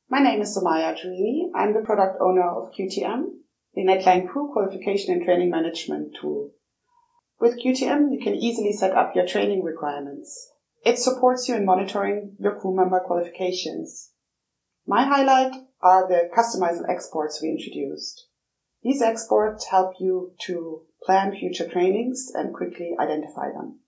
My name is Somaya Jouini. I'm the Product Owner of QTM, the NetLine Crew Qualification and Training Management tool. With QTM, you can easily set up your training requirements. It supports you in monitoring your crew member qualifications. My highlight are the customizable exports we introduced. These exports help you to plan future trainings and quickly identify them.